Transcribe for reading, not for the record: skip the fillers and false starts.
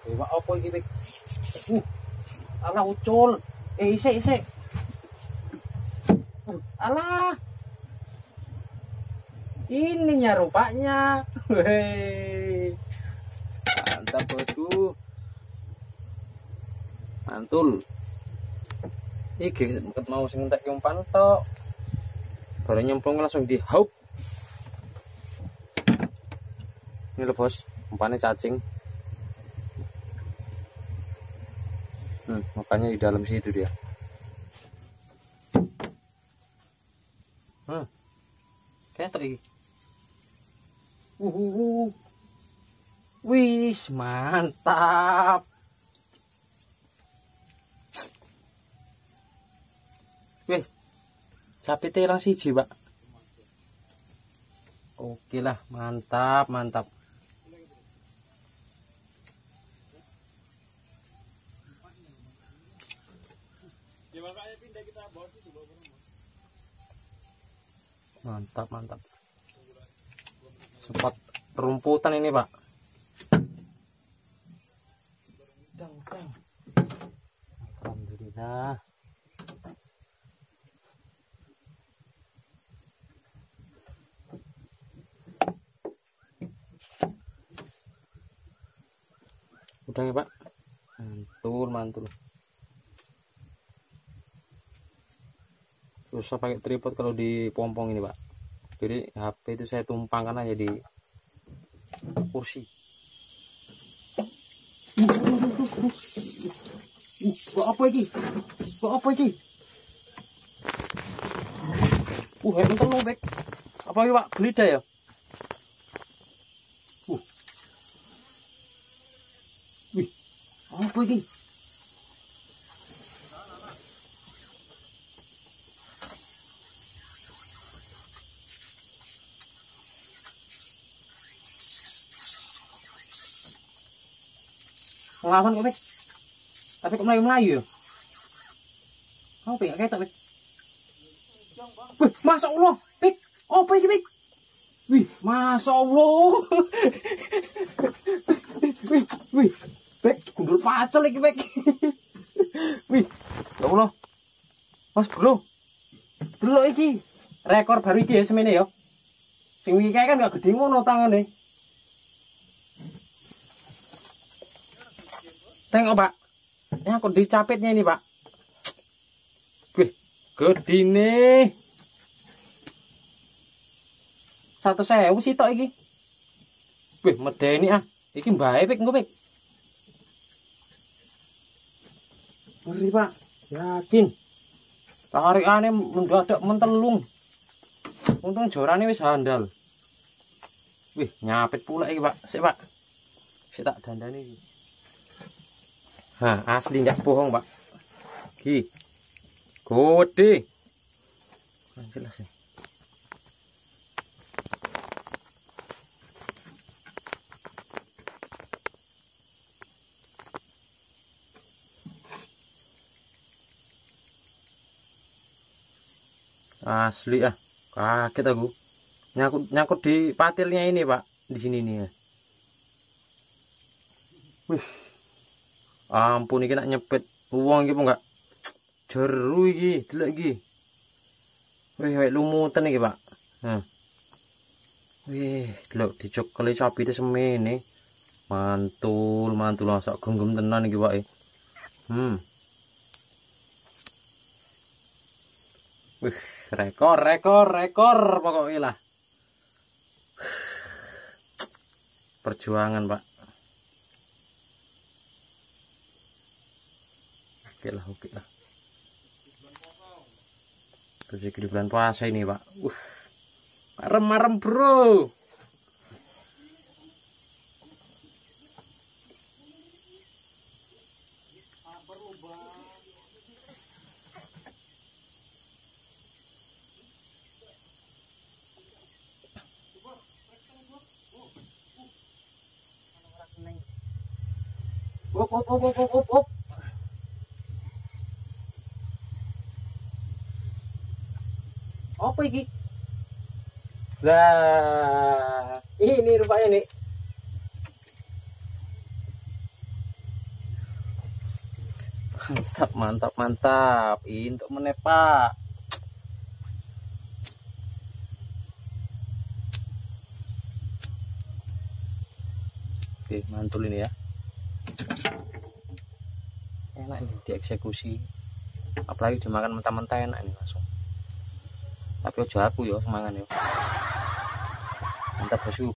Dewa apa iki, Pik? Alah ucul. Isik. Alah. Ininya rupanya. Hei. Mantap, Bosku. Mantul. Iki mau sing entek umpan tok. Baru nyemplung langsung di haup. Ini loh, Bos, umpannya cacing. Makanya di dalam situ dia. Ketok iki. Wis, mantap. Wis. Sapi terang siji, Pak. Oke lah, mantap. Mantap. Sempat rumputan ini, Pak. Alhamdulillah. Udah ya, Pak. Mantul. Susah pakai tripod kalau di pompong ini, Pak. Jadi HP itu saya tumpangkan aja di kursi. Bawa apa iki? Entar lo, Bek. Apa iki, Pak? Belida ya? Wih, apa iki? Ngelawan kok, Bek. Tapi kok melayu-melayu ya? Kamu pengen ketok, Bek? Wih, Masya Allah, Bek. Apa ini, Bek? Wih, Masya Allah. Wih, Bek, gundul pacel lagi, Bek. Wih, ya Allah. Mas, bro. Delok iki. Rekor baru iki ya semene ya. Sing iki kan gak gede ngono tangane. Tengok, Pak. Nyangkut di capitnya ini, Pak. Wih, gede nih. 1.000 sih tok iki. Wih, medeni ah. Iki mbae, Pik, engko, Pik. Ngeri, Pak. Yakin. Tarikane mendadak mentelung. Untung jorane wis handal. Wih, nyapit pula iki, Pak. Sik, Pak. Sik tak dandani iki. Asli nggak bohong, Pak. Ki. Gede. Jelas ya. Asli ah. Kaget aku. Nyangkut di patilnya ini, Pak. Di sini nih ya. Wih. Ampun iki nak nyepet uang iki enggak jeru iki, delok iki. Wih, lumutan iki, Pak. Wih, delok dicokeli sapi itu semene. Mantul langsung genggam tenan iki, Pak. Wih, rekor pokoknya lah. Perjuangan, Pak. Oke lah. Rezeki di bulan puasa ini, Pak. Marem bro. Op. Apa iki? Lah, ini rupanya nih. Mantap, mantap, mantap. Untuk meneh, Pak. Oke, mantul ini ya. Enak ini dieksekusi. Apalagi dimakan mentah-mentah enak ini langsung. Tapi ojo aku yo semangan yo. Mantap bosku.